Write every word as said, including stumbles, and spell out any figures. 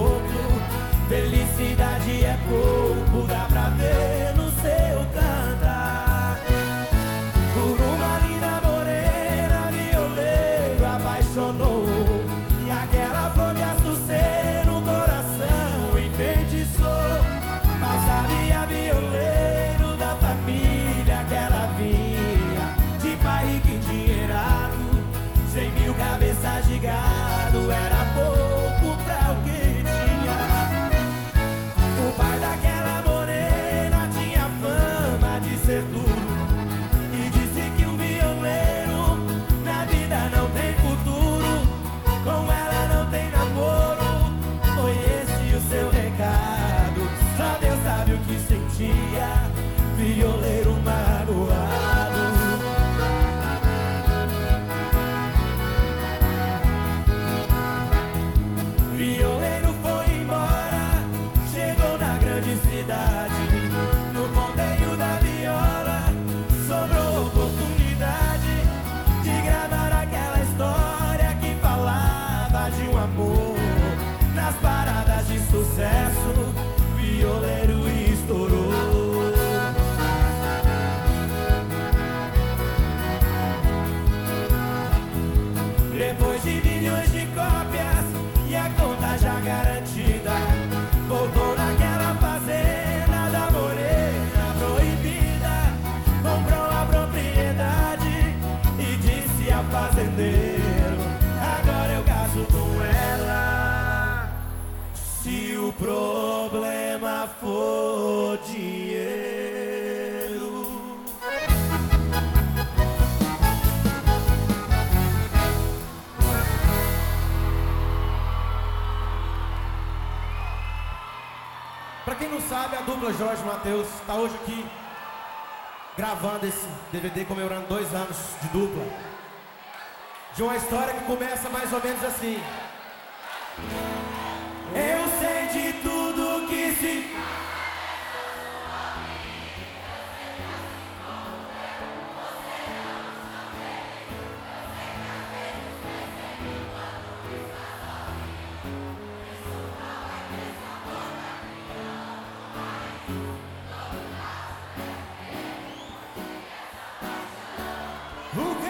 outro. Felicidade é pouco, dá pra ver no seu cantar. Por uma linda morena, violeiro apaixonou, e aquela flor de açucena no coração enfeitiçou. Mal sabia violeiro da família que ela vinha, de pai rico endinheirado, cem mil cabeças de gado, era pouco pra o que tinha. O pai daquela morena tinha fama de ser duro, e disse que um violeiro na vida não tem futuro, com ela não tem namoro. Foi esse o seu recado, só Deus sabe o que sentia, violeiro magoado. Violeiro foi embora, chegou na grande cidade. No ponteio da viola sobrou oportunidade de gravar aquela história que falava de um amor. Nas paradas de sucesso, violeiro estourou. Depois de milhões de cópias e a conta já garantida, voltou naquela fazenda da morena proibida. Comprou a propriedade e disse ao fazendeiro: agora eu caso com ela, se o problema for dinheiro. Pra quem não sabe, a dupla Jorge Mateus tá hoje aqui gravando esse D V D comemorando dois anos de dupla, de uma história que começa mais ou menos assim. Eu sei de tudo que se... O